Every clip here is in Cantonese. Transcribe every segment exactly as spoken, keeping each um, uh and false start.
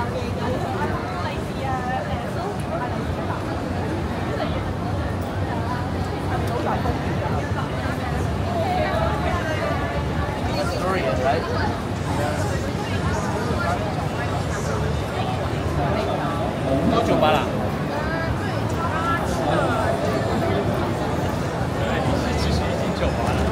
九八了。其实已经九八了。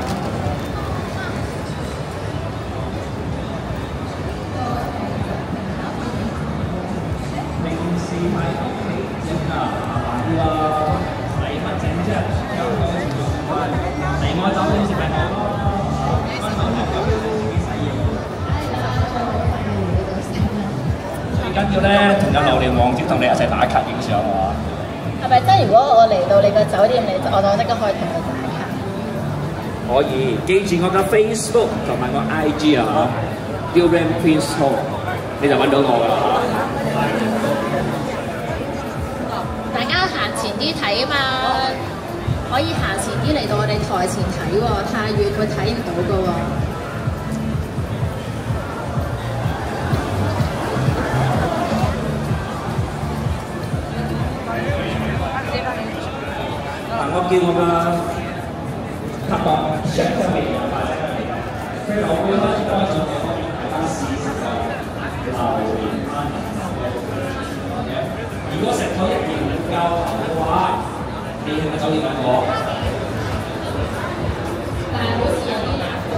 平時喺屋企整啊，麻煩啲咯，使乜整啫？有個嚟我酒店食咪好咯。最緊要咧，同有榴蓮王子同你一齊打卡影相喎。 係咪即係如果我嚟到你個酒店，你我就即刻可以同你打卡？ 可以，記住我嘅 Facebook 同埋我 I G 啊嚇 ，Durian Prince Hall， 你就揾到我㗎啦。 大家行前啲睇啊嘛，可以行前啲嚟到我哋台前睇喎，太遠會睇唔到㗎喎。 我叫我嘅拍檔上上嚟，佢留會開始開咗嘅，大家試試個榴蓮餐。如果食咗一年唔夠嘅話，你去個酒店揾我。 但係好似有啲難度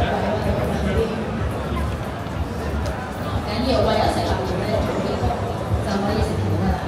唔緊要，為咗食榴蓮咧，就可以食到㗎啦。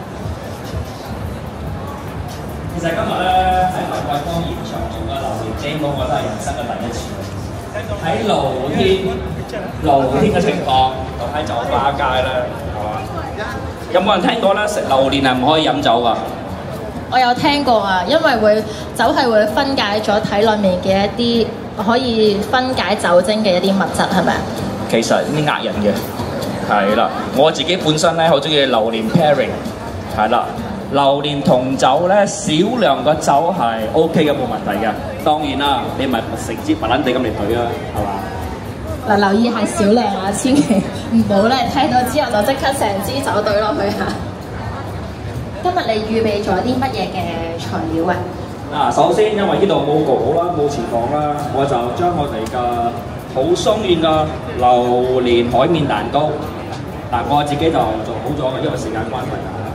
其實今日咧喺蘭桂坊現場做嘅榴蓮 J 我覺得係人生嘅第一次。喺露天露天嘅情況，同喺酒吧街咧，係嘛？有冇人聽過咧？食榴蓮係唔可以飲酒㗎？ 我有聽過啊，因為會酒係會分解咗體內面嘅一啲可以分解酒精嘅一啲物質，係咪啊？ 其實呢呃人嘅，係啦。我自己本身咧好中意榴蓮 pairing， 係啦。榴蓮同酒咧，少量嘅酒係 O K 嘅，冇問題嘅。當然啦，你咪成支白蘭地咁嚟對啊，係嘛？ 嗱，留意係少量啊，千祈唔好咧聽到之後就即刻成支酒對落去嚇。今日你預備咗啲乜嘢嘅材料啊？ 嗱，首先因為呢度冇焗好啦，冇廚房啦，我就將我哋嘅好鬆軟嘅榴蓮海綿蛋糕，嗱我自己就做好咗嘅，因為時間關係啊。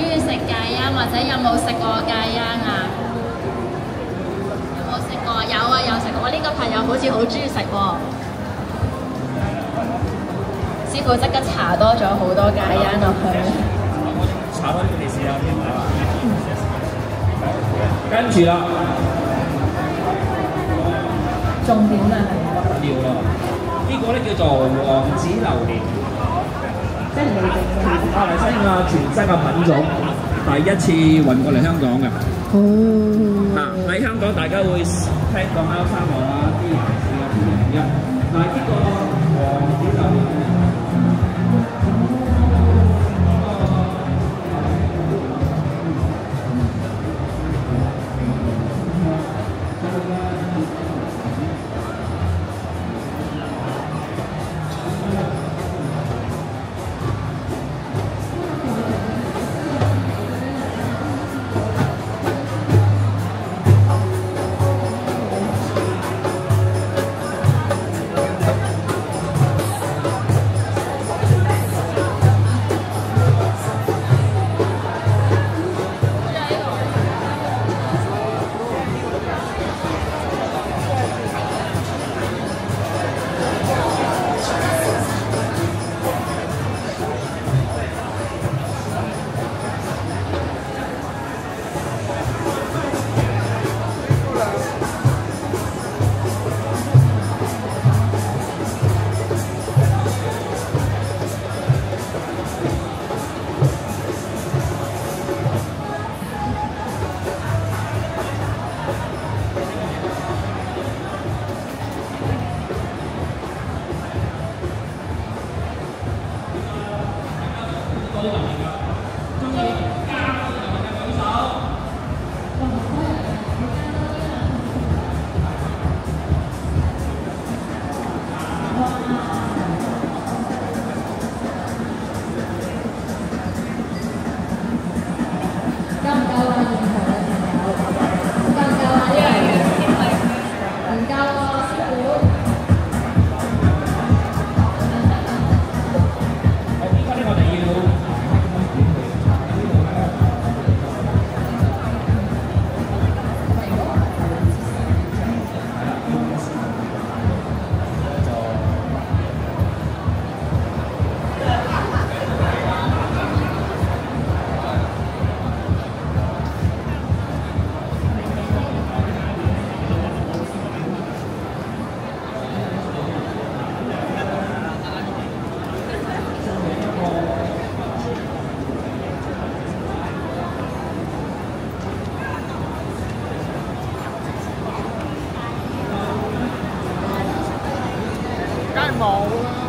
中意食芥秧，或者有冇食過芥秧啊？有冇食過？有啊，有食過。我呢個朋友好似好中意食喎。師傅即刻搽多咗好多芥秧落去。 搽多啲你試下先啊！跟住啦， 重點啊係料咯，呢個咧叫做王子榴蓮。 即係你哋馬來西亞全新嘅品種，第一次運過嚟香港嘅。 哦。 啊！喺香港大家會聽講歐沙王啊、啲男士啊、啲零一，但係呢個王子榴蓮。 梗係冇啦。